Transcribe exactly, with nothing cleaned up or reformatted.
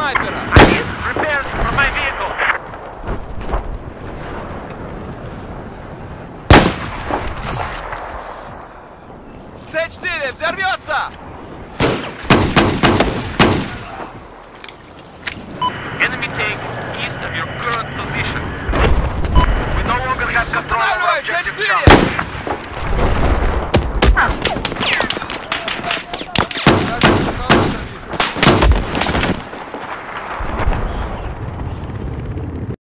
снайпера! Один, prepare for my vehicle. С четыре, взорвется!